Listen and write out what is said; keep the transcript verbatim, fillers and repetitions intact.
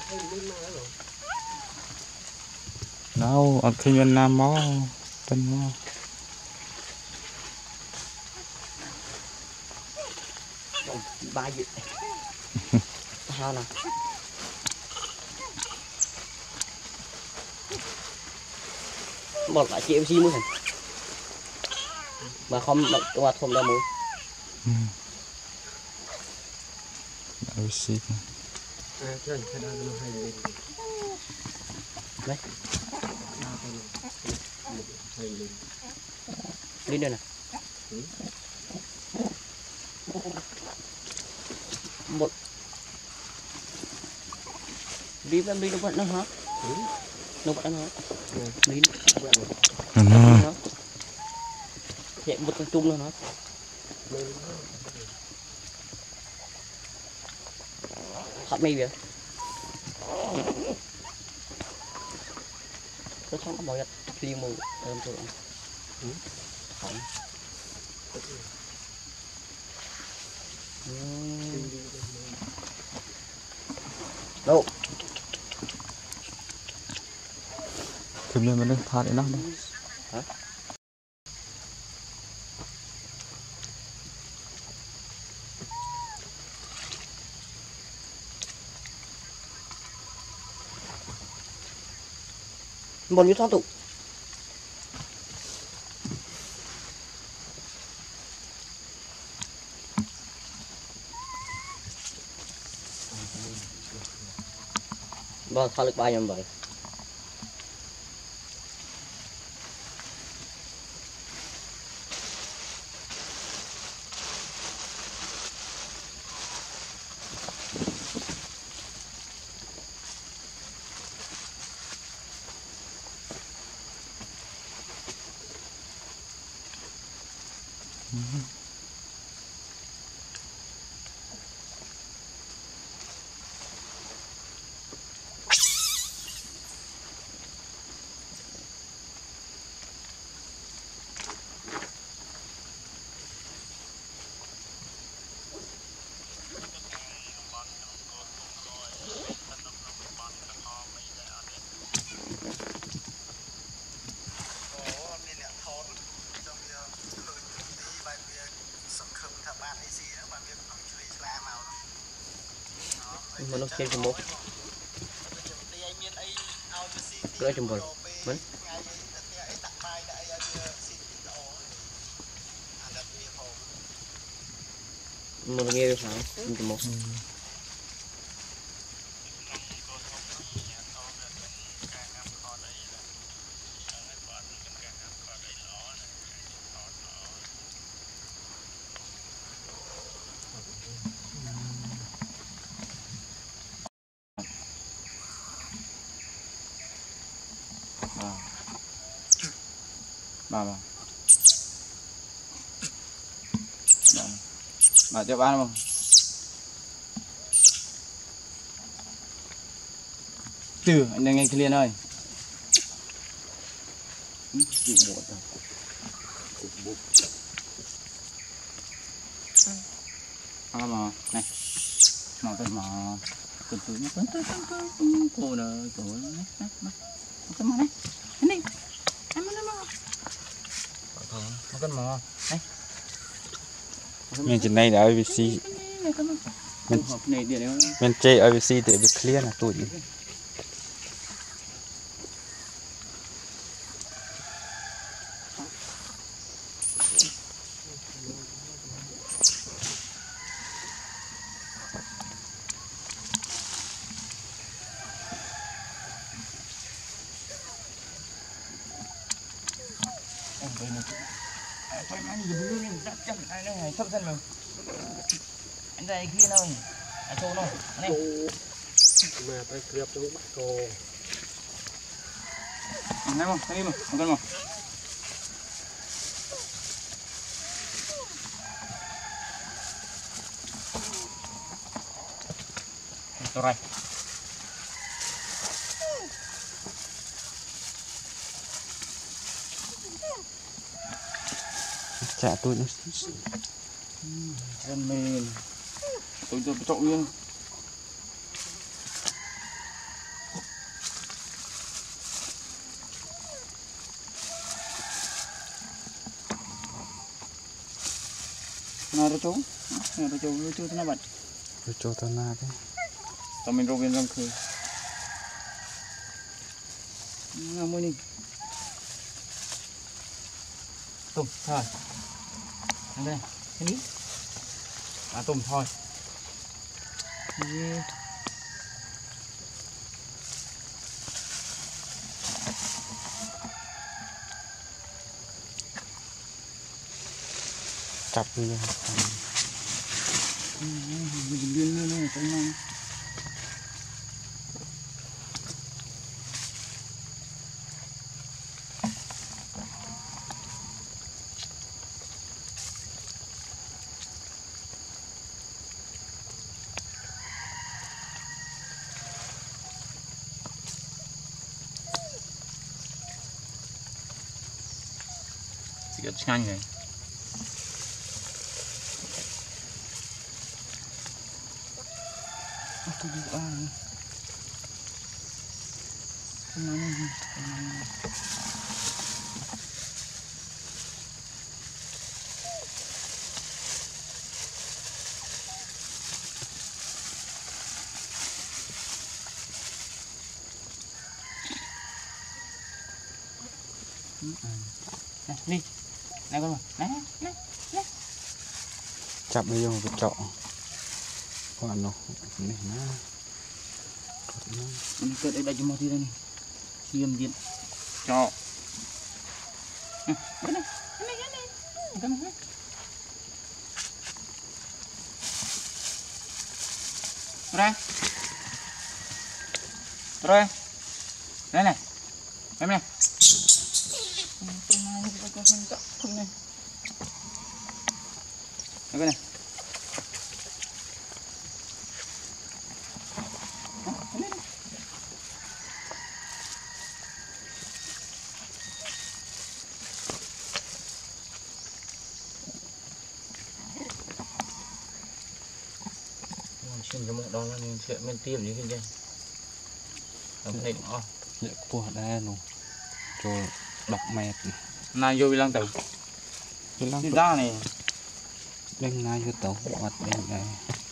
đâu ở khi bên Nam mó tên mó ba gì sao nào một lại chị em xin mua hả mà không mà không đâu mua đâu xí đấy đi đây nè một đi bên đi đâu vẫn nó hả đâu vẫn nó đi nó chạy một con chung nữa nó hot mì vậy nó không có mọi gì mù ôm tôi không đâu thêm lên mình thoát để nó hả một như thoát tụ vâng thoát được ba nhầm vậy mà nó trên trong bố rơi trong bồn mình mà nghe được sao trong bố bà bà bà cho ăn không từ anh đang nghe clear ơi chịu một rồi ăn mà này mò cái mò từ từ nó tới tới tới cô nè cô nó nó nó cái mò này này ăn nó mò nó cái mò này mình trên đây là i vê xê mình mình chơi i vê xê để bị clear là tụi này thấp thân mà anh đây kia thôi anh thôi thôi này mà phải kẹp trong bắt cô này mà cái mà con mà rồi chả tôi nó em mềm tôi tôi trộn luôn nó rồi chú nó rồi chú rồi chú nó bật rồi cho tao na cái tao mình rô viên rong khơi nó mới đi tôm thôi ăn đây cái ní à tôm thôi đi. chặt đi mình liên liên này cái này chỉ có nhanh này tôi đi ăn cái này này đi này con này này này chặt đi vô cái chọ còn nó này nó ini ket ada cuma di sini siam dia cok ini ini ini kan kan rồi rồi này này em này tôi nói với các con cậu không này cái này xin cho một đó là mình sẽ men tiêm như thế này làm này đúng không nhẹ qua đây luôn cho đọc mệt này vô lăng tàu cái lăng ra này lên ngay cái tàu mặt bên này